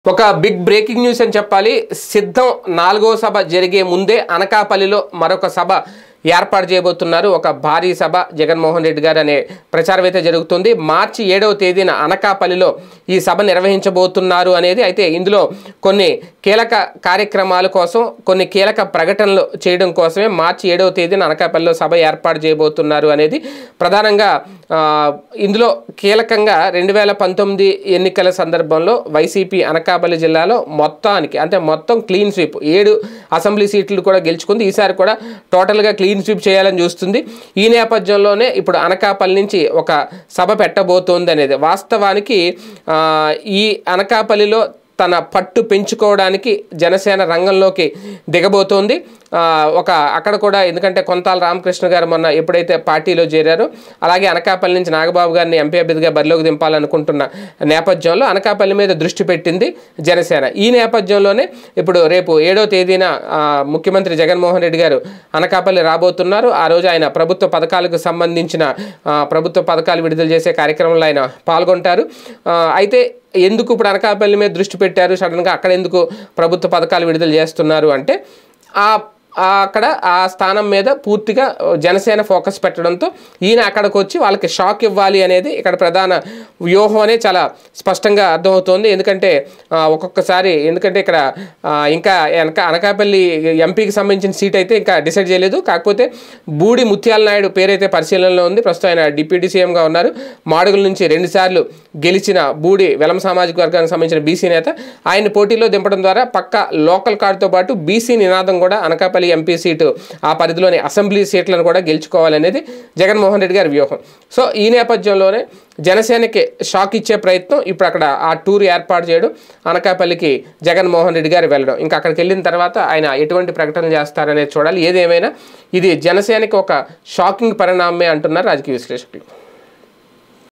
ఒక big breaking news అని చెప్పాలి. సిద్ధం 4వ సభ జరిగే ముందే అనకాపల్లిలో మరొక సభ ఏర్పాటు చేయబోతున్నారు. ఒక భారీ సభ జగన్మోహన్ రెడ్డి గారు అనే ప్రచారం అయితే జరుగుతుంది. మార్చి 7వ తేదీన అనకాపల్లిలో ఈ సభ నిర్వహించబోతున్నారు అనేది. అయితే ఇందులో కొన్ని కీలక కార్యక్రమాల కోసం, కొన్ని కీలక ప్రకటనలు చేయడం కోసమే మార్చి 7వ తేదీన అనకాపల్లిలో సభ ఏర్పాటు చేయబోతున్నారు అనేది. ప్రధానంగా ఇందులో కీలకంగా 2019 ఎన్నికల సందర్భంలో వైసీపీ అనకాపల్లి జిల్లాలో మొత్తం క్లీన్ స్వీప్ 7 అసెంబ్లీ సీట్లు కూడా గెలుచుకుంది. ఈసారి కూడా టోటల్గా క్లీన్ స్వీప్ చేయాలని చూస్తుంది. ఈ నేపథ్యంలోనే ఇప్పుడు అనకాపల్లి నుంచి ఒక సభ పెట్టబోతోంది అనేది. వాస్తవానికి ఈ అనకాపల్లిలో తన పట్టు పెంచుకోవడానికి జనసేన రంగంలోకి దిగబోతోంది. అక్కడ కూడా ఎందుకంటే కొంతాల రామకృష్ణ గారు మొన్న ఎప్పుడైతే పార్టీలో చేరారో, అలాగే అనకాపల్లి నుంచి నాగబాబు గారిని ఎంపీ అభ్యర్థిగా బరిలోకి దింపాలనుకుంటున్న నేపథ్యంలో అనకాపల్లి మీద దృష్టి పెట్టింది జనసేన. ఈ నేపథ్యంలోనే ఇప్పుడు రేపు 7వ తేదీన ముఖ్యమంత్రి జగన్మోహన్ రెడ్డి గారు అనకాపల్లి రాబోతున్నారు. ఆ రోజు ఆయన ప్రభుత్వ పథకాలకు సంబంధించిన ప్రభుత్వ పథకాలు విడుదల చేసే కార్యక్రమంలో ఆయన పాల్గొంటారు. అయితే ఎందుకు ఇప్పుడు అనకాపల్లి మీద దృష్టి పెట్టారు, సడన్గా అక్కడ ఎందుకు ప్రభుత్వ పథకాలు విడుదల చేస్తున్నారు అంటే, అక్కడ ఆ స్థానం మీద పూర్తిగా జనసేన ఫోకస్ పెట్టడంతో ఈయన అక్కడికి వచ్చి వాళ్ళకి షాక్ ఇవ్వాలి అనేది ఇక్కడ ప్రధాన వ్యూహం అనే చాలా స్పష్టంగా అర్థమవుతోంది. ఎందుకంటే ఇక్కడ ఇంకా అనకాపల్లి ఎంపీకి సంబంధించిన సీట్ అయితే ఇంకా డిసైడ్ చేయలేదు. కాకపోతే బూడి ముత్యాల నాయుడు పేరైతే పరిశీలనలో ఉంది. ప్రస్తుతం ఆయన డిప్యూటీ సీఎంగా ఉన్నారు. మాడుగుల నుంచి 2 సార్లు గెలిచిన బూడి వెలమ సామాజిక వర్గానికి సంబంధించిన బీసీ నేత. ఆయన పోటీలో దింపడం ద్వారా పక్క లోకల్ కార్డుతో పాటు బీసీ నినాదం కూడా అనకాపల్లి ఎంపీ సీటు ఆ పరిధిలోని అసెంబ్లీ సీట్లను కూడా గెలుచుకోవాలనేది జగన్మోహన్ రెడ్డి గారి వ్యూహం. సో ఈ నేపథ్యంలోనే జనసేనకి షాక్ ఇచ్చే ప్రయత్నం ఇప్పుడు అక్కడ ఆ టూర్ ఏర్పాటు చేయడం, అనకాపల్లికి జగన్మోహన్ రెడ్డి గారు వెళ్ళడం. ఇంకా అక్కడికి వెళ్ళిన తర్వాత ఆయన ఎటువంటి ప్రకటన చేస్తారనేది చూడాలి. ఏదేమైనా ఇది జనసేనకి ఒక షాకింగ్ పరిణామమే అంటున్నారు రాజకీయ విశ్లేషకులు.